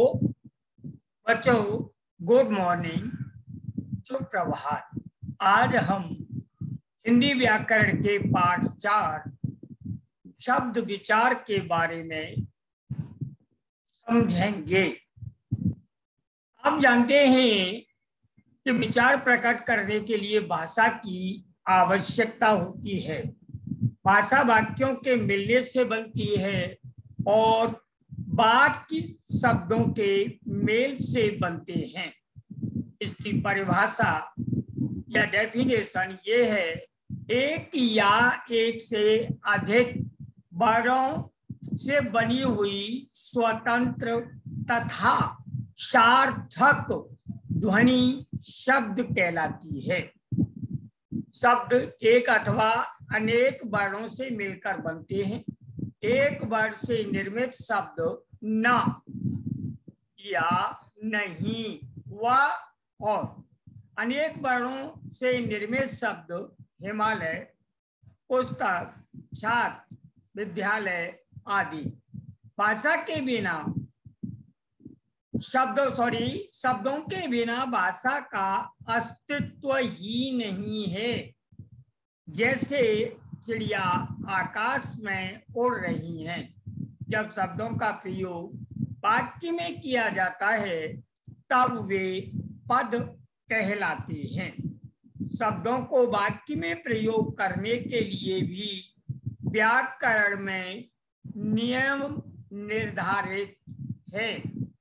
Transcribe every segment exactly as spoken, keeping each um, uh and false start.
बच्चों good morning, सुप्रभात। आज हम हिंदी व्याकरण के पाठ चार शब्द विचार के बारे में समझेंगे। आप जानते हैं कि विचार प्रकट करने के लिए भाषा की आवश्यकता होती है। भाषा वाक्यों के मिलने से बनती है और बाकी शब्दों के मेल से बनते हैं। इसकी परिभाषा या डेफिनेशन ये है, एक या एक से अधिक वर्णों से बनी हुई स्वतंत्र तथा सार्थक ध्वनि शब्द कहलाती है। शब्द एक अथवा अनेक वर्णों से मिलकर बनते हैं। एक वर्ण से निर्मित शब्द न या नहीं, व और अनेक वर्णों से निर्मित शब्द हिमालय, पुस्तक, छात्र, विद्यालय आदि। भाषा के बिना शब्दों सॉरी शब्दों के बिना भाषा का अस्तित्व ही नहीं है। जैसे चिड़िया आकाश में उड़ रही हैं। जब शब्दों का प्रयोग वाक्य में किया जाता है तब वे पद कहलाते हैं। शब्दों को वाक्य में प्रयोग करने के लिए भी व्याकरण में नियम निर्धारित है।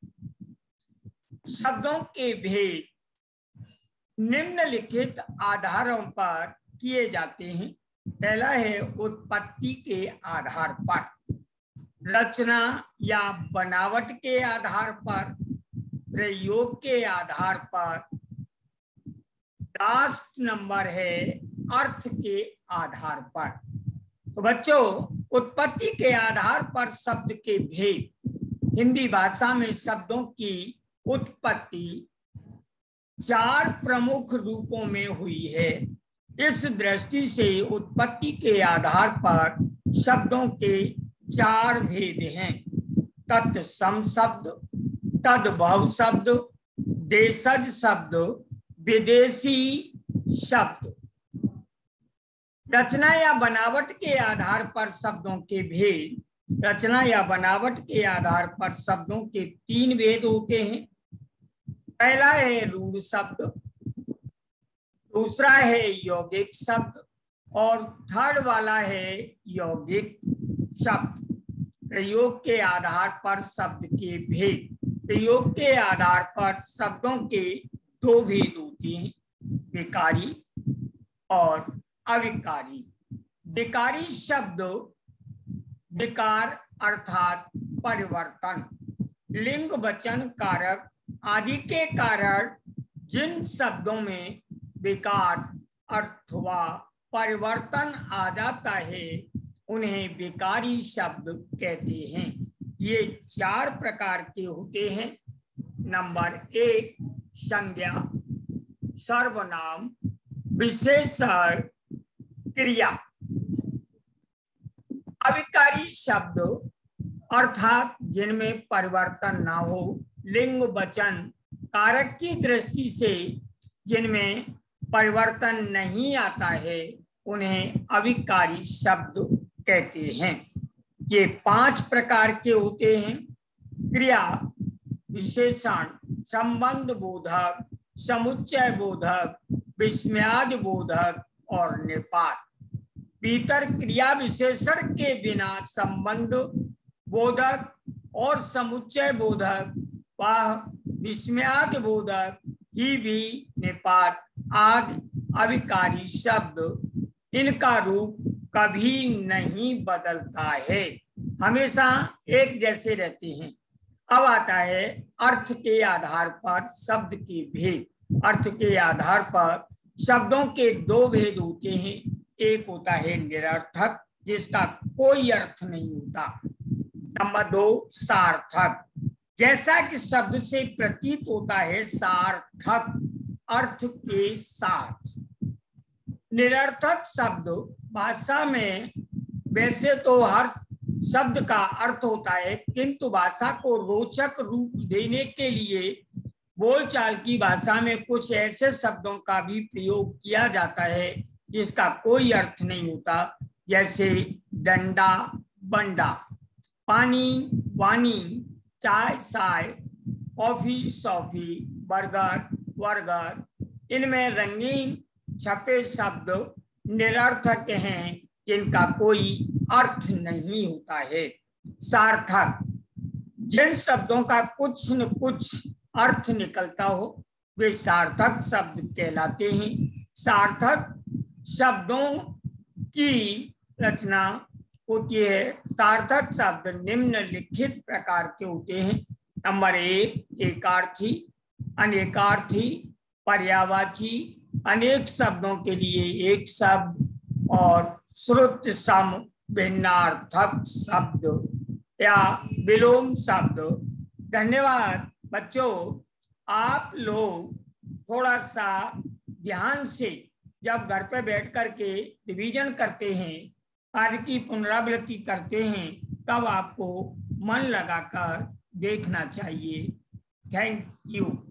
शब्दों के भेद निम्नलिखित आधारों पर किए जाते हैं। पहला है उत्पत्ति के आधार पर, रचना या बनावट के आधार पर, प्रयोग के आधार पर, लास्ट नंबर है अर्थ के आधार पर। तो बच्चों, उत्पत्ति के आधार पर शब्द के भेद। हिंदी भाषा में शब्दों की उत्पत्ति चार प्रमुख रूपों में हुई है। इस दृष्टि से उत्पत्ति के आधार पर शब्दों के चार भेद हैं: तत्सम शब्द, तद्भव शब्द, देशज शब्द, विदेशी शब्द। रचना या बनावट के आधार पर शब्दों के भेद। रचना या बनावट के आधार पर शब्दों के तीन भेद होते हैं। पहला है रूढ़ शब्द, दूसरा है यौगिक शब्द और थर्ड वाला है यौगिक शब्द। प्रयोग के आधार पर शब्द के भेद। प्रयोग के आधार पर शब्दों के दो भेद होते हैं, विकारी और अविकारी। विकारी शब्द विकार अर्थात परिवर्तन, लिंग वचन कारक आदि के कारण जिन शब्दों में विकार अथवा परिवर्तन आ जाता है उन्हें विकारी शब्द कहते हैं। ये चार प्रकार के होते हैं। नंबर एक, संज्ञा, सर्वनाम, विशेषण, क्रिया। अविकारी शब्द अर्थात जिनमें परिवर्तन ना हो, लिंग वचन कारक की दृष्टि से जिनमें परिवर्तन नहीं आता है, उन्हें अविकारी शब्द कहते हैं। ये पांच प्रकार के होते हैं: क्रिया, विशेषण, संबंध बोधक, समुच्चय बोधक, विस्मयादि बोधक और निपात। भीतर क्रिया विशेषण के बिना संबंध बोधक और समुच्चय बोधक व विस्मयादि बोधक ही भी निपात आदि अविकारी शब्द, इनका रूप कभी नहीं बदलता है, हमेशा एक जैसे रहते हैं। अब आता है अर्थ के आधार पर शब्द के भेद। अर्थ के आधार पर शब्दों के दो भेद होते हैं। एक होता है निरर्थक, जिसका कोई अर्थ नहीं होता। नंबर दो, सार्थक, जैसा कि शब्द से प्रतीत होता है, सार्थक अर्थ के साथ। निरर्थक शब्द भाषा में वैसे तो हर शब्द का अर्थ होता है, किंतु भाषा को रोचक रूप देने के लिए बोलचाल की भाषा में कुछ ऐसे शब्दों का भी प्रयोग किया जाता है जिसका कोई अर्थ नहीं होता, जैसे डंडा, बंडा, पानी, वानी, चाय, साय, कॉफी, सॉफी, बर्गर, वर्गर। इनमें रंगीन छपे शब्द निरर्थक हैं जिनका कोई अर्थ नहीं होता है। सार्थक, जिन शब्दों का कुछ न कुछ अर्थ निकलता हो वे सार्थक शब्द कहलाते हैं। सार्थक शब्दों की रचना होती है। सार्थक शब्द निम्नलिखित प्रकार के होते हैं। नंबर एक, एकार्थी, अनेकार्थी, पर्यायवाची, अनेक शब्दों के लिए एक शब्द, और श्रुत सम भिन्नार्थक शब्द या विलोम शब्द। धन्यवाद बच्चों, आप लोग थोड़ा सा ध्यान से जब घर पे बैठ कर के रिवीजन करते हैं, कार्य की पुनरावृत्ति करते हैं, तब आपको मन लगाकर देखना चाहिए। Thank you.